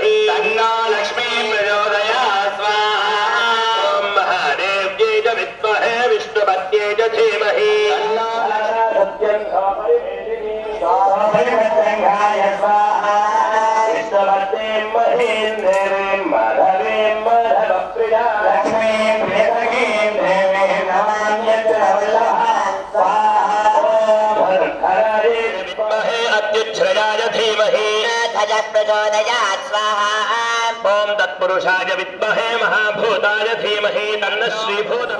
धीमहि तन्नो लक्ष्मी प्रचोदयात् स्वाहा ॐ महादेव्यै च विद्महे विष्णुपत्न्यै च धीमहि तन्नो सत्यङ्घापरिमेदिनी स्वाहाय स्वाहा विष्णुपत्नीं महेन्द्रीं माधवीं माधवप्रिया लक्ष्मीं प्रियसखीं देवीं नमाम्यत्र वल्लभा स्वाहा विद्महे अत्युच्छ्रयाय धीमहि ध्वजः प्रचोदयात् स्वाहा ॐ तत्पुरुषाय विद्महे महाभूताय धीमहि तन्नः श्रीभूतः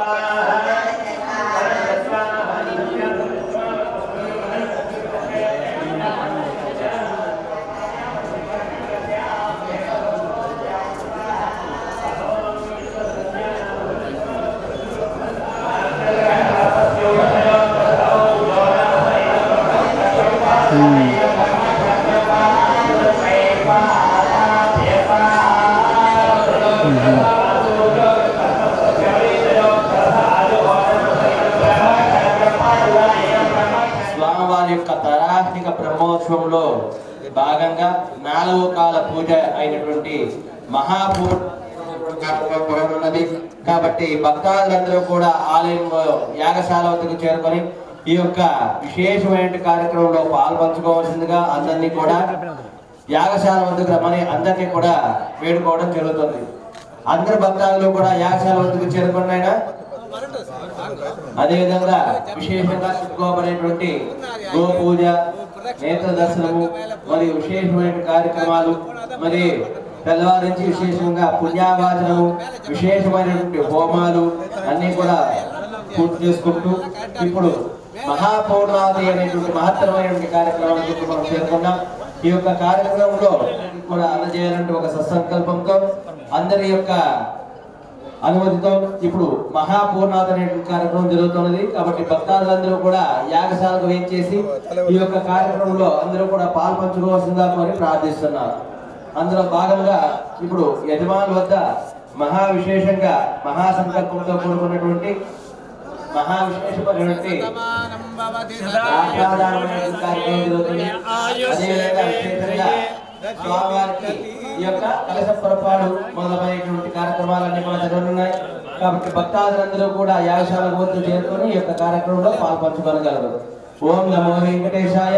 తరాహ్నిక బ్రహ్మోత్సవంలో భాగంగా 4వ కాల పూజ అయినటువంటి మహాపూజ ఉన్నది కాబట్టి భక్తాదులందరూ కూడా ఆలయంలో యాగశాల వద్దకు చేరుకొని ఈ యొక్క విశేషమైన కార్యక్రమంలో పాల్పంచుకోవాల్సిందిగా అందరినీ కూడా యాగశాల వద్దకు రమ్మని అందరినీ కూడా వేడుకోవడం జరుగుతుంది. అందరు భక్తాదులు కూడా యాగశాల వద్దకు చేరుకున్నాయినా అదేవిధంగా విశేషంగా చెప్పుకోబడేటువంటి గో పూజ, నేత్ర దర్శనము మరియు విశేషమైన కార్యక్రమాలు మరి తెల్లవారి నుంచి విశేషంగా పుణ్యావాచనము, విశేషమైనటువంటి హోమాలు అన్ని కూడా పూర్తి చేసుకుంటూ ఇప్పుడు మహాపౌర్ణాది అనేటువంటి మహత్తరమైనటువంటి కార్యక్రమానికి మనం చేరుకున్నాం. ఈ యొక్క కార్యక్రమంలో కూడా అందజేయాలంటే ఒక సత్సంకల్పంతో అందరి యొక్క అనుమతితో ఇప్పుడు మహాపూర్ణాది అనేటువంటి కార్యక్రమం జరుగుతున్నది. కాబట్టి భక్తాదులందరూ కూడా యాగశాలకు వేయించేసి ఈ యొక్క కార్యక్రమంలో అందరూ కూడా పాల్పంచుకోవాల్సిందిగా మరి ప్రార్థిస్తున్నారు. అందులో భాగంగా ఇప్పుడు యజమానుల వద్ద మహావిశేషంగా మహాసంకల్పంతో కూడుకున్నటువంటి మహావిశేషమైనటువంటి కార్యక్రమం జరుగుతుంది. అదేవిధంగా విశేషంగా స్వామివారికి ఈ యొక్క కలశ పొరపాటు మొదలైనటువంటి కార్యక్రమాలన్నీ కూడా జరుగుతున్నాయి. కాబట్టి భక్తాదులందరూ కూడా యాగశాల వద్ద చేరుకొని ఈ యొక్క కార్యక్రమంలో పాల్పంచుకోగలరు. ఓం నమో వెంకటేశాయ.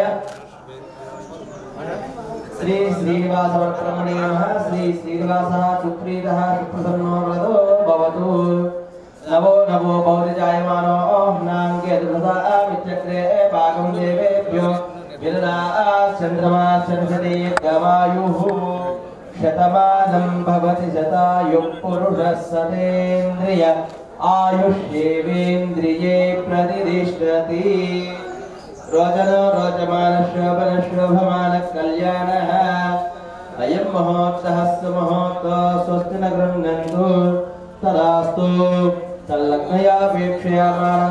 శ్రీ శ్రీనివాస వర్తమణే నమః. శ్రీ శ్రీనివాస సుప్రీత సుప్రసన్నో వరదో భవతు. నమో నమో భౌతిజాయమానో నాంగే దుర్గదామిత్యగ్రే భాగం దేవేభ్యో చంద్రమా చంద్రదేవాయుః శతమానం భవతి శతాయుః పురుషः సతేంద్రియ ఆయుష్యేవేంద్రియే ప్రతిష్టతి. రోచనో రోచమాన శోభన శోభమాన కళ్యాణః. అయం మహోత్సవః సుమహోత్సవో స్వస్తి న గృహ్ణन्तు తదాస్తు. తల్లగ్నయాపేక్షయామానం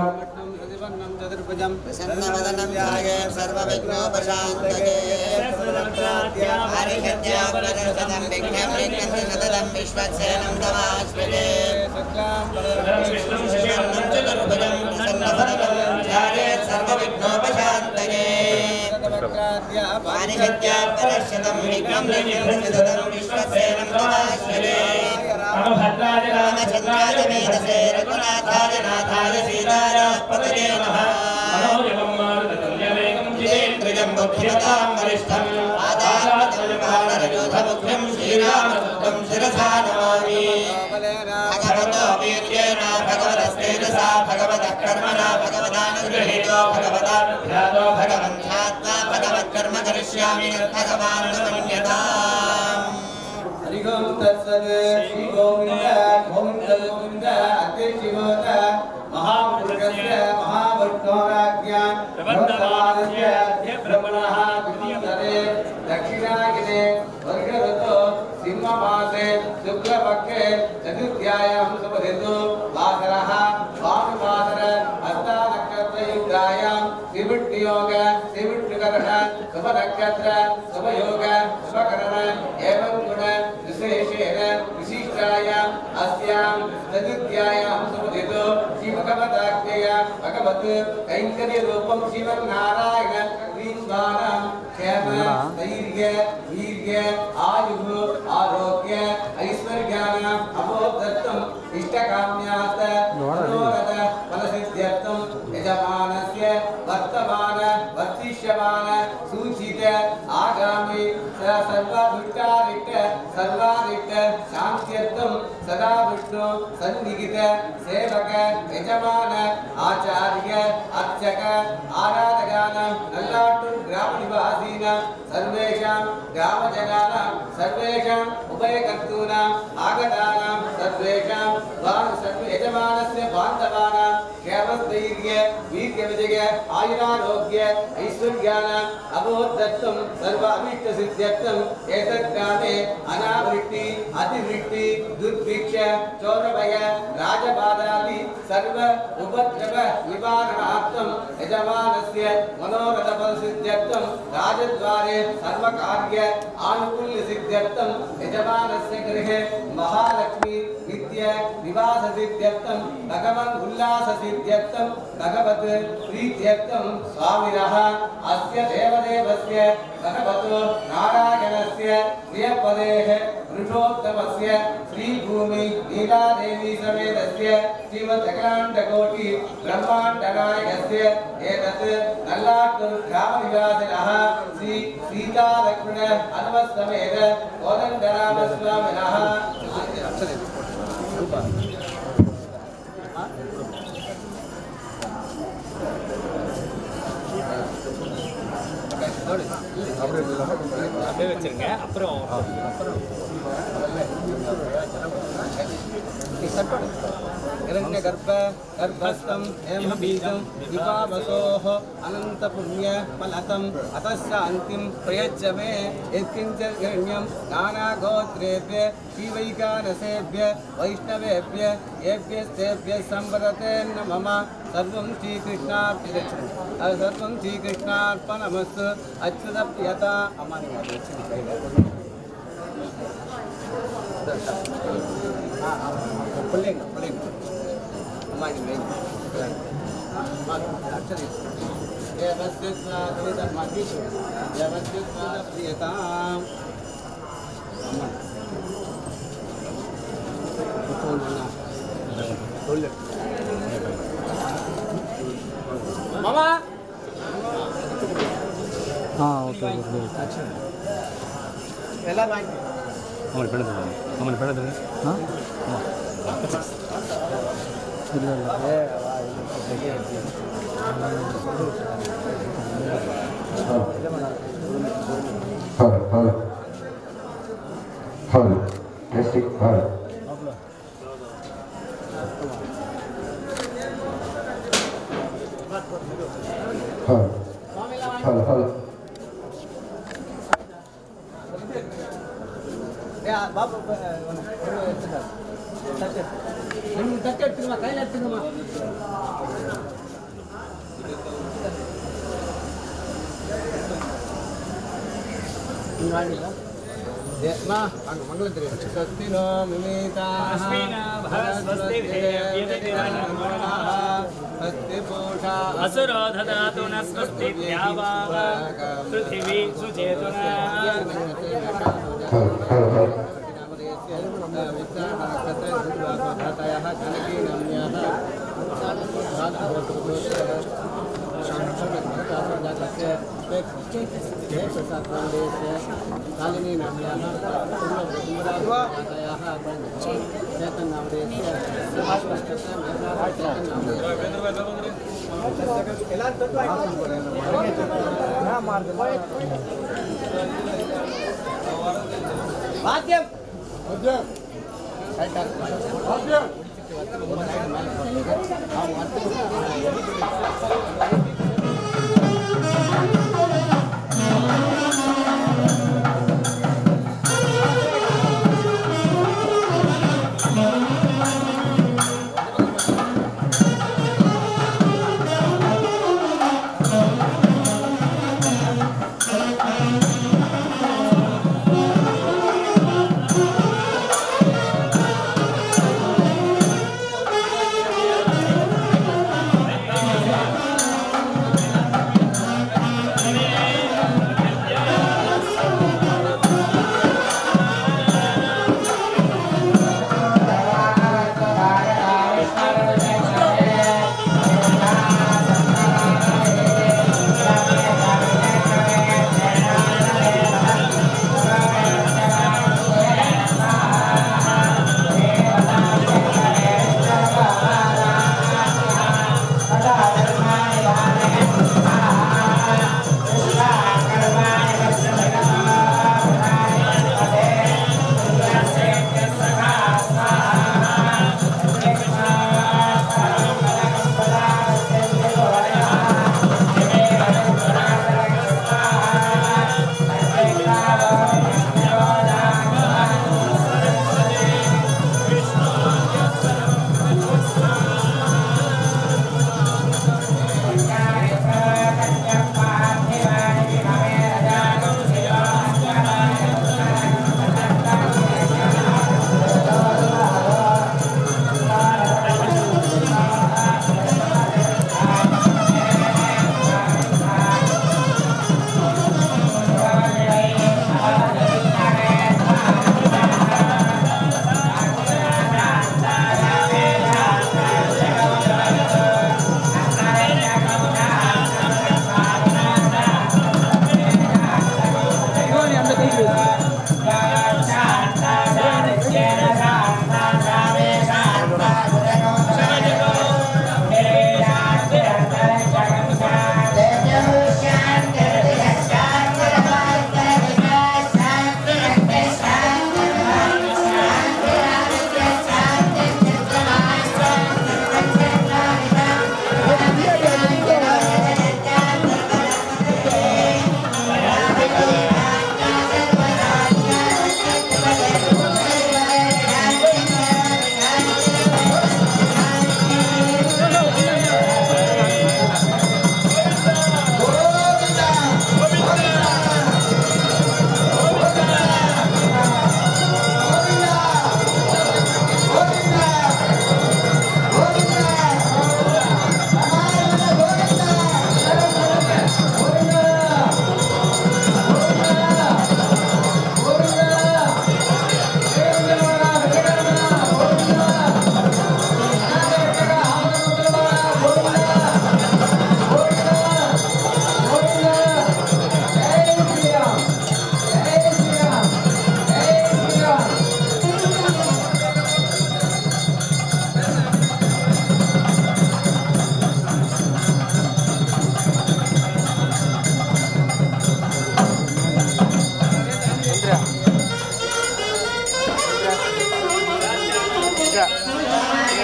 प्रसन्नवदनं ध्यायेत् सर्वविघ्नोपशान्तये. हरिषद्यापरशतं विघ्नं विघ्नसदनं विश्वक्सेनं तमाश्रये. प्रसन्नवदनं ध्यायेत् सर्वविघ्नोपशान्तये. हरिषद्यापरशतं विघ्नं विघ्नसदनं विश्वक्सेनं तमाश्रये. रामचन्द्राय वेदसे रघुनाथाय नाथाय सीतारामपतये नमः. बुद्धिमतां वरिष्ठम् आदारयोधमुख्यं श्रीरामदूतं शिरसा नमामि. भगवतो वीर्येण भगवतस्तेजसा भगवतः कर्मणा भगवदानुगृहीतो भगवदानुध्यातो भगवन्ध्यात्मा भगवत्कर्म करिष्यामि भगवान् मन्यताम्. हरि ओम तत्सत्. श्री गोविंद गोविंद गोविंद अतिशिवोत महापुरुषस्य महावैष्णवाज्ञा प्रवर्तमानस्य ब्रह्मणः द्वितीये दक्षिणायने वर्षऋतो सिंहमासे शुक्लपक्षे चतुर्थ्यायां शुभऋतु वासरः भानुवासर हस्तानक्षत्रयुक्तायां त्रिविष्टयोग त्रिविष्टुकरण शुभनक्षत्र शुभयोग शुभकरण एवं गुण विशेषेण विशिष्टायाम् अस्यां चतुर्थ्यायां शुभऋतु श्रीभगवदाज्ञया भगवत् कैङ्कर्यरूपं श्रीमन्नारायण श्रीस्वानां क्षेम धैर्य वीर्य आयुः इष्टकाम्यात् मनोरथ फलसिद्ध्यर्थं यजमानस्य वर्तमान वर्तिष्यमान सूचित आगामि सर्वदुष्टारिष्ट सर्वारिष्ट शान्त्यर्थं सदा विष्णु सन्निहित सेवक यजमान आचार्य अर्चक आराधकान नल्लाट्टूर ग्राम निवासीनां सर्वेषां ग्रामजनानां सर्वेषां उभयकर्तॄणां आगतानां सर्वेषां यजमानस्य बान्धवानां क्षेमस्थैर्य वीर्यविजय आयुरारोग्य ऐश्वर्याणाम् अभोद्धत्तं सर्व अभीष्टसिद्ध्यर्थम् एतद्ग्रामे अनावृष्टि अतिवृष्टि दुर्भिक्ष चोरभय राजबाधादि सर्व उपद्रव निवारणार्थं यजमानस्य मनोरथफलसिद्ध्यर्थं राजद्वारे सर्वकार्य आनुकूल्यसिद्ध्यर्थं यजमानस्य गृहे महालक्ष्मी नित्य निवाससिद्ध्यर्थं भगवन् उल्लाससिद्ध्यर्थं भगवत् प्रीत्यर्थं स्वामिनः अस्य देवदेवस्य भगवतो नारायणस्य प्रियपदेः पुरुषोत्तमस्य श्रीभूमि नीलादेवी समेतस्य श्रीमदखिलाण्डकोटि ब्रह्माण्डनायकस्य एतत् नल्लाट्टूर ग्रामनिवासिनः श्री सीतालक्ष्मण हनुमत्समेत कोदण्डरामस्वामिनः அப்படியே வச்சிருங்க அப்புறம் हिरण्यगर्भ गर्भस्थं हेमबीजं विपावसोः अनन्तपुण्यफलतम् अतः शान्तिं प्रयच्छ मे यत्किञ्च हिरण्यं नानागोत्रेभ्य श्रीवैकानसेभ्य वैष्णवेभ्य येभ्यस्तेभ्यः संवदते मम सर्वं श्रीकृष्णार्पणमस्तु अच्युतप्रियता மாமா ஓகே எல்லாம் வாங்கி அவங்களை பெண்ணது அவங்களை பெண்ணது இல்லை இல்லை பாபு தட்டு எடுத்துக்கமா கையில் எடுத்துக்கமா असुरो ददातु न स्वस्ति द्यावाव पृथिवी सुचेतुना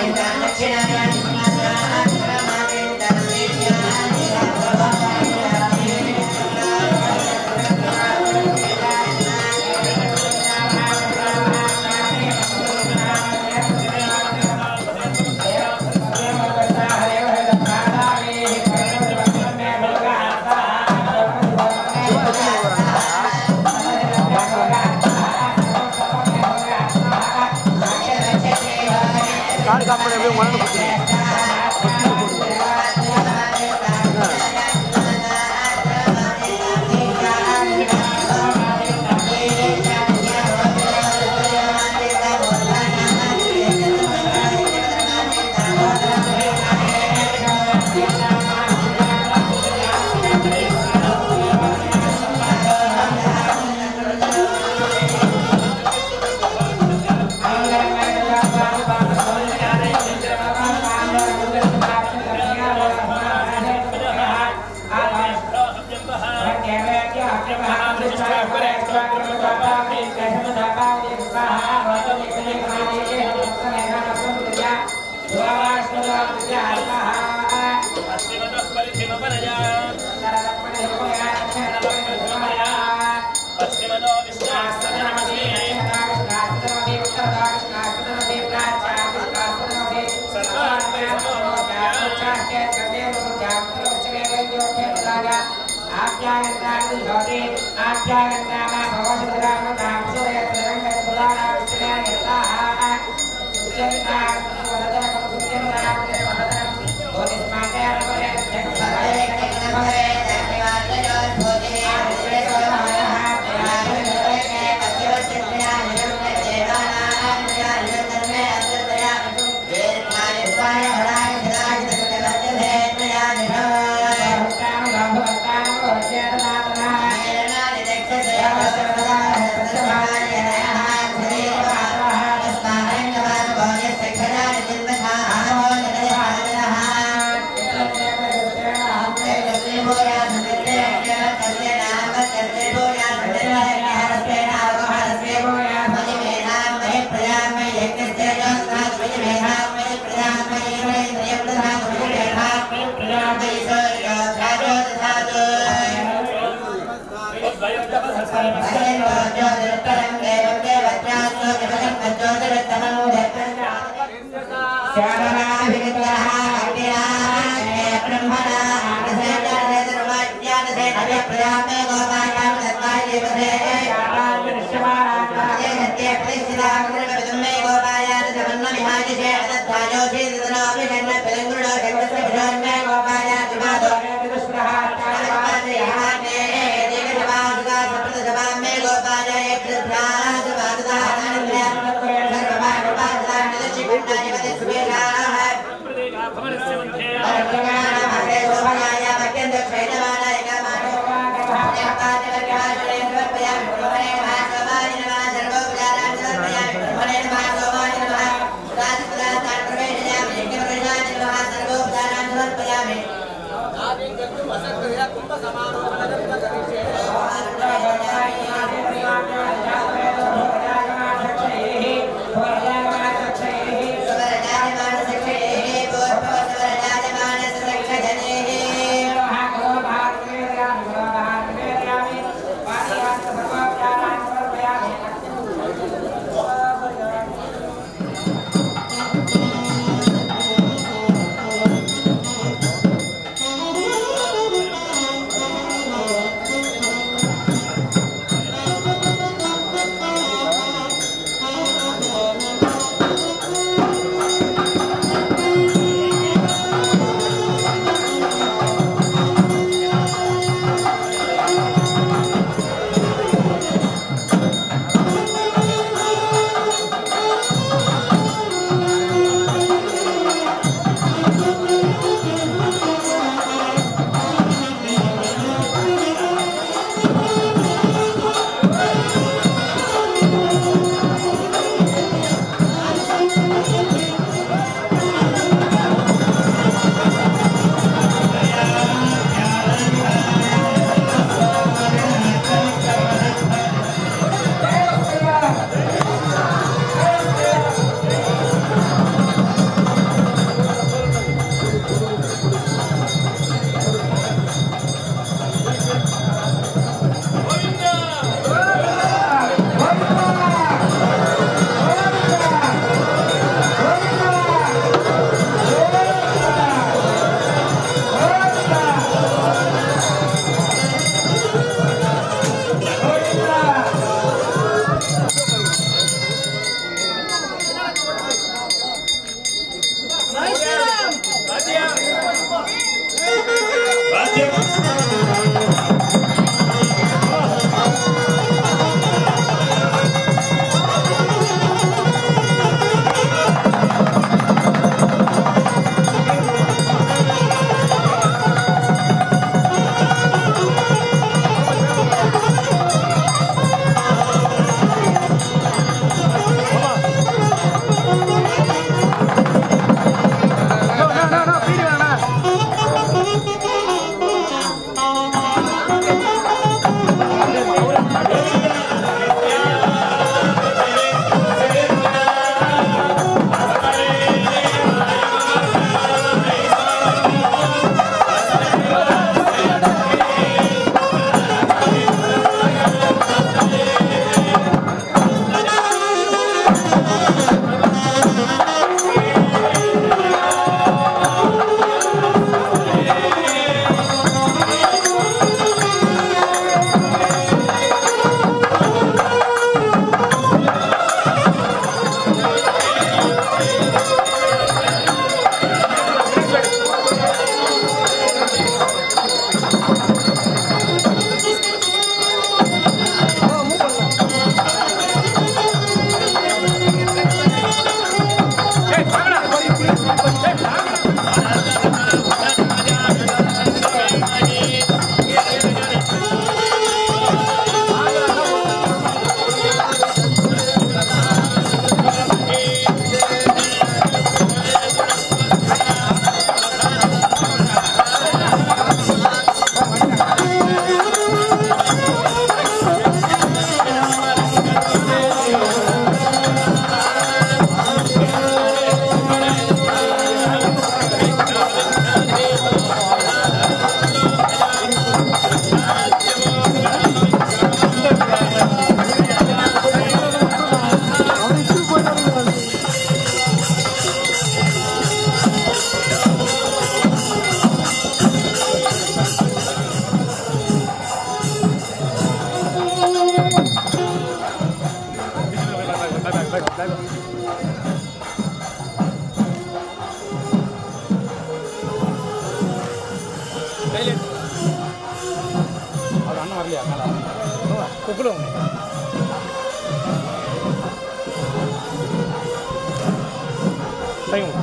Gracias. அண்ணன் வரலையா மேலே குப்பில் டைம்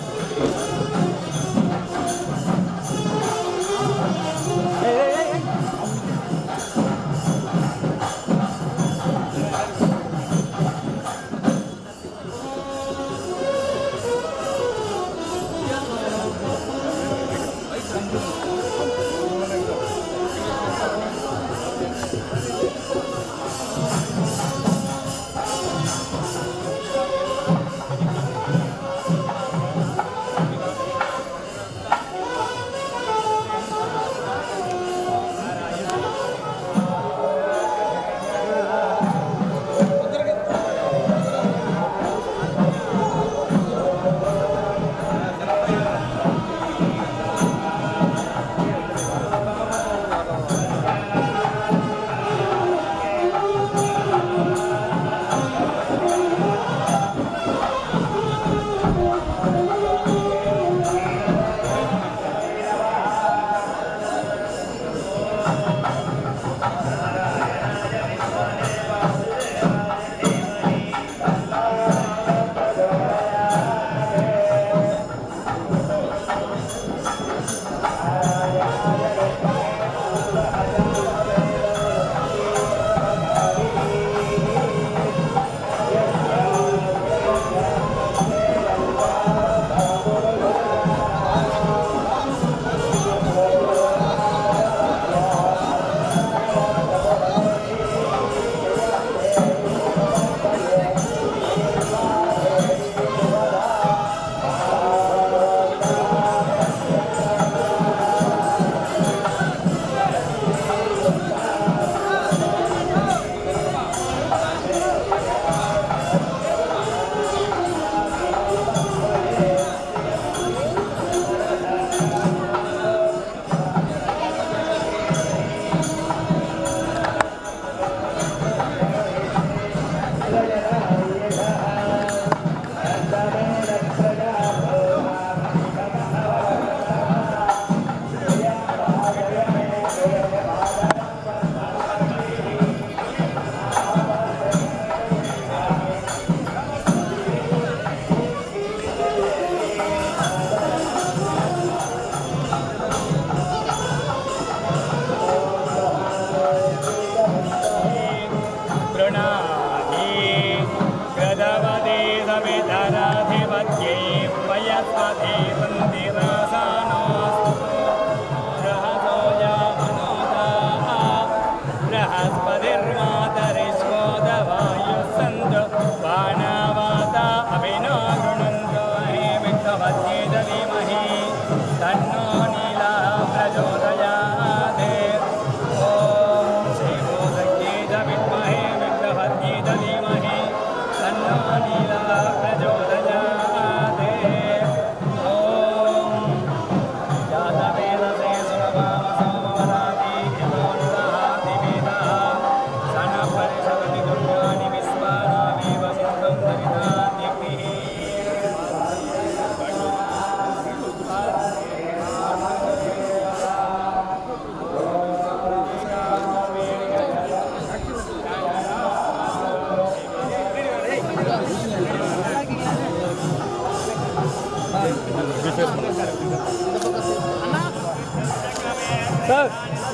சார்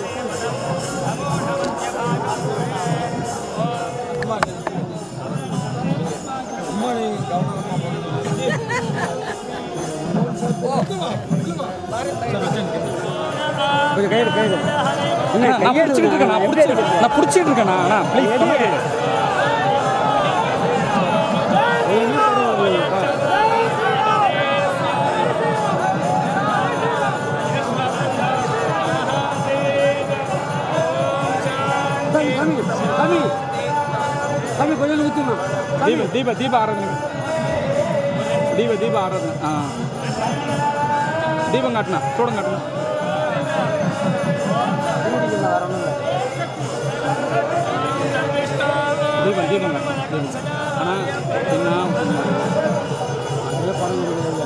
நான் பிடிச்சிட்டு இருக்கேன் நான் பிடிச்சிட்டு இருக்கேன் ப்ளீஸ் தீப ஆராதனை தீப ஆராதனை தீபம் காட்டினா சூடம் காட்டினா தீபம் ஆனால் என்ன அதில் பணம் கொடுக்குறது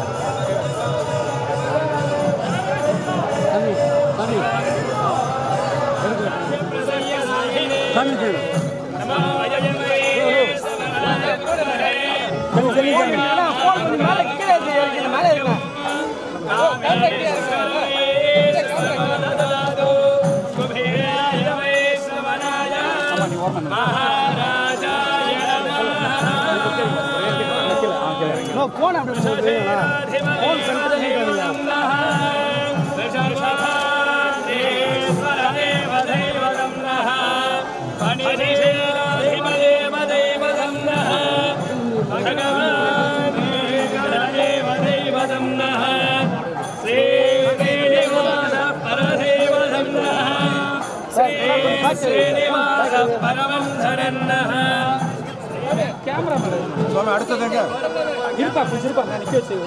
சாமி சாமி போன் அப்படி போன் கேமரா சுவாமி அடுத்ததாங்க இருப்பா பிடிச்சிருப்பா நான் நிக்க வச்சு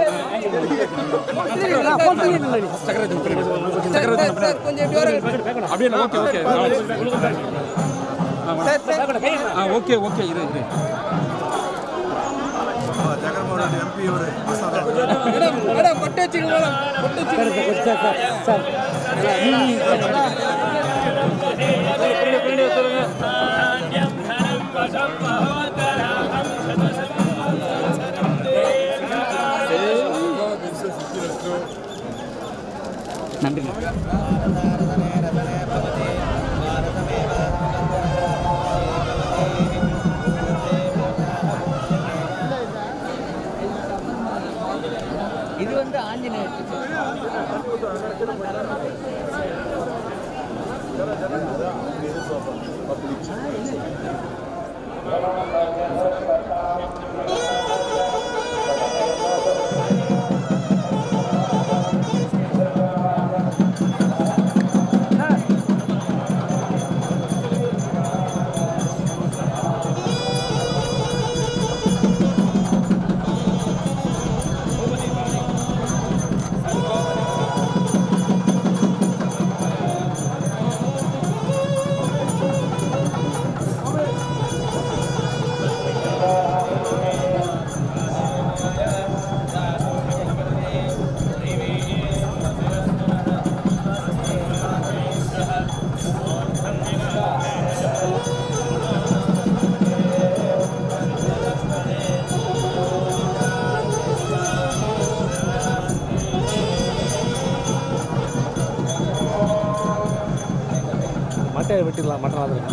அப்படியே ஓகே இது ஜெகன்மோகன் எம்பி கொட்டு நன்றி இது வந்து ஆஞ்சநேயர் மட்டை வெட்டிடலாம் மட்டன் அது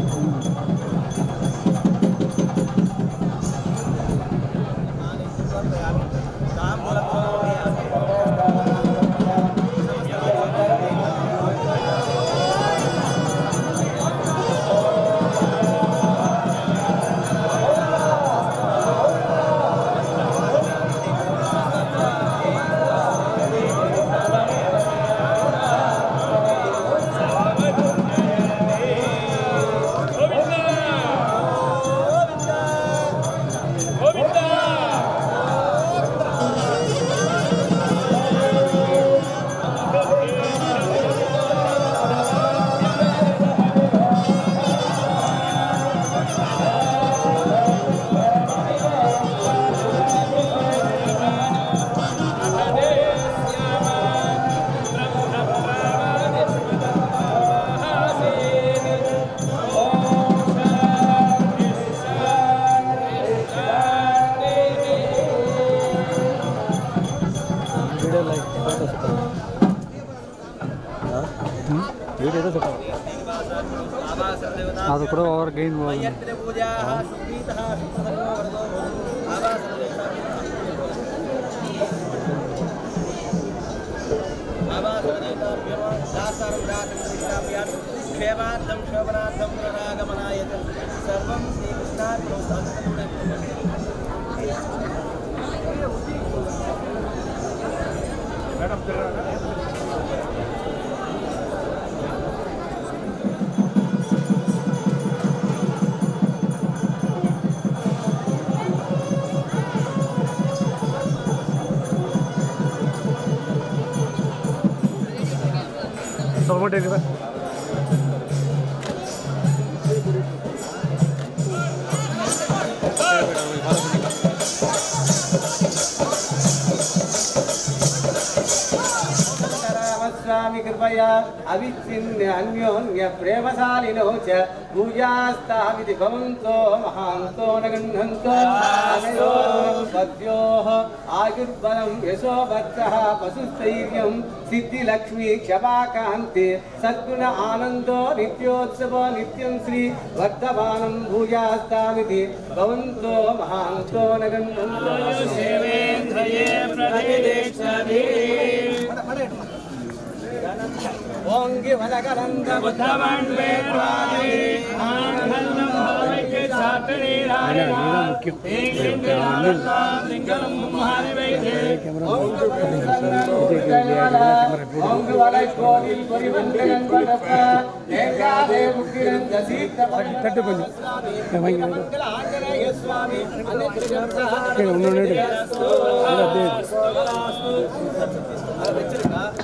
ಅದು ಕೂಡ ಓವರ್ ಗೈನ್ क्षेमार्थं शोभनार्थं पुनरागमनाय सर्वं श्रीकृष्णार्पणमस्तु। स्वामी कृपया अविच्छिन्न अन्योन्य प्रेमशालिनो च पूजास्तामिति भवन्तो महान्तो न गृह्णन्तो अनयोः पद्योः आयुर्बलं यशोभक्तः पशुस्थैर्यं सिद्धिलक्ष्मी क्षमाकान्ति सद्गुण आनन्दो नित्योत्सवो नित्यं श्री वर्धमानं भूयास्तामिति भवन्तो महान्तो न गृह्णन्तो सेवेन्द्रये प्रतिदीक्षति ओंगि वदकरन्द बुद्धमण्डलेन्द्राणि आनन्दं भावैक्य सातने राणिनां लिङ्गं महानिवैद्ये ओंगि वलै कोविल परिवन्दनं वदप लेखादे मुक्तिरं दसीत तट्टु कोंजम मंगल आंजनेय स्वामी अनेक